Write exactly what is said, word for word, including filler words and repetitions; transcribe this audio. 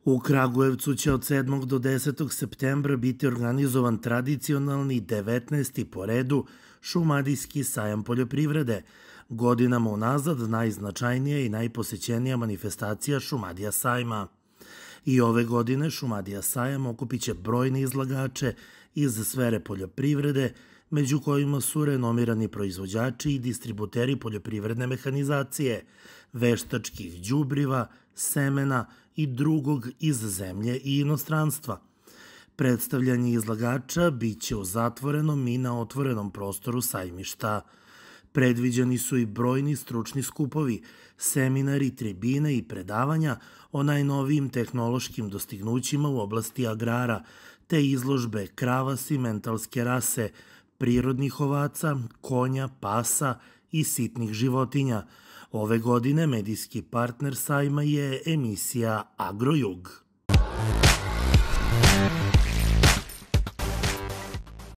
U Kragujevcu će od sedmog do desetog septembra biti organizovan tradicionalni devetnaesti po redu Šumadijski sajam poljoprivrede, godinama unazad najznačajnija i najposećenija manifestacija Šumadija sajma. I ove godine Šumadija sajam okupit će brojne izlagače iz sfere poljoprivrede, među kojima su renomirani proizvođači i distributeri poljoprivredne mehanizacije, veštačkih đubriva, semena i drugog iz zemlje i inostranstva. Predstavljanje izlagača biće u zatvorenom i na otvorenom prostoru sajmišta. Predviđeni su i brojni stručni skupovi, seminari, tribine i predavanja o najnovijim tehnološkim dostignućima u oblasti agrara, te izložbe krava simentalske rase, prirodnih ovaca, konja, pasa i sitnih životinja. Ove godine medijski partner sajma je emisija Agrojug.